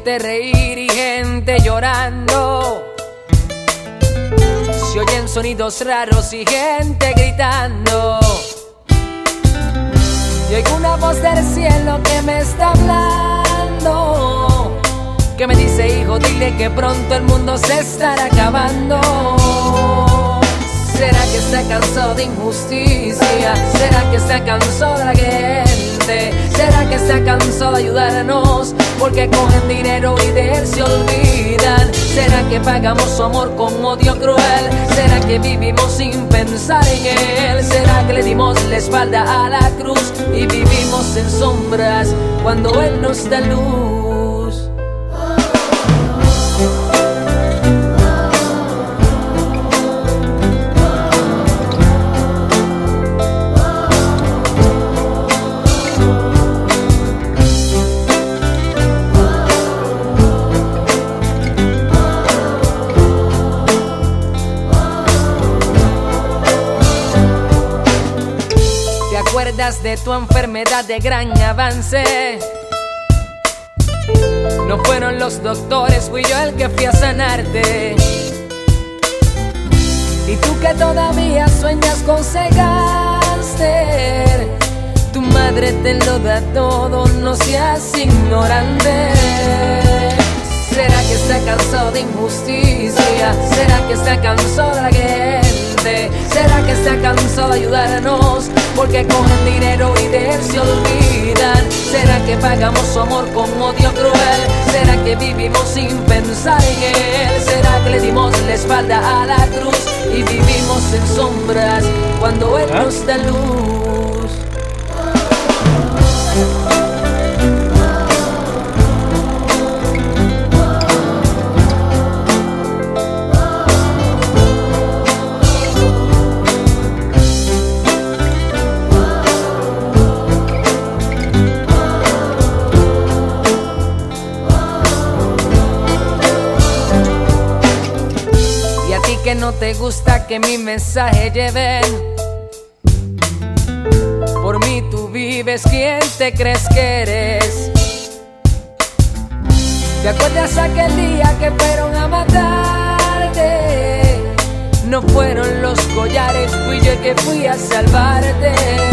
gente reír y gente llorando. Se oyen sonidos raros y gente gritando. Y oigo una voz del cielo que me está hablando, que me dice: hijo, dile que pronto el mundo se estará acabando. ¿Será que está cansado de injusticia? ¿Será que está cansado de la gente? ¿Será que está cansado de ayudarnos? Porque cogen dinero y de él se olvidan. ¿Será que pagamos su amor con odio cruel? ¿Será que vivimos sin pensar en él? ¿Será que le dimos la espalda a la cruz y vivimos en sombras cuando él nos da luz? ¿Te acuerdas de tu enfermedad de gran avance? No fueron los doctores, fui yo el que fui a sanarte. Y tú que todavía sueñas con ser gánster, tu madre te lo da todo, no seas ignorante. ¿Será que está cansado de injusticia? ¿Será que está cansado de la gente? ¿Será que está cansado de ayudarnos? Porque cogen dinero y de él se olvidan. ¿Será que pagamos su amor con odio cruel? ¿Será que vivimos sin pensar en él? ¿Será que le dimos la espalda a la cruz y vivimos en sombras cuando él nos da luz? Que no te gusta que mi mensaje lleven, por mí tú vives, ¿quién te crees que eres? ¿Te acuerdas aquel día que fueron a matarte? No fueron los collares, fui yo el que fui a salvarte.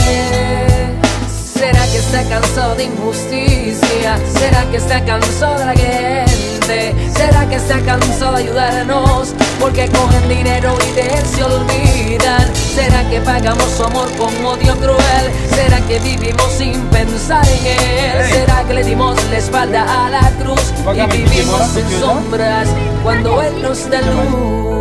¿Será que está cansado de injusticia? ¿Será que está cansado de la gente? ¿Será que está cansado de ayudarnos? Porque cogen dinero y de él se olvidan. ¿Será que pagamos su amor con odio cruel? ¿Será que vivimos sin pensar en él? ¿Será que le dimos la espalda a la cruz y vivimos en sombras cuando él nos da luz?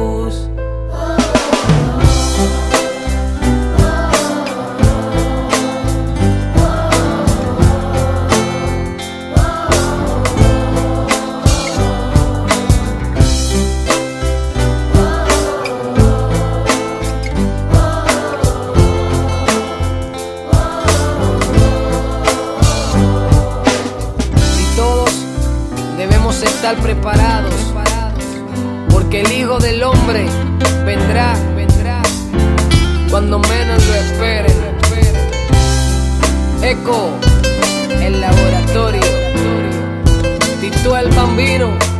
Estar preparados, porque el Hijo del Hombre vendrá cuando menos lo esperen. Eco, el laboratorio, Tito el Bambino.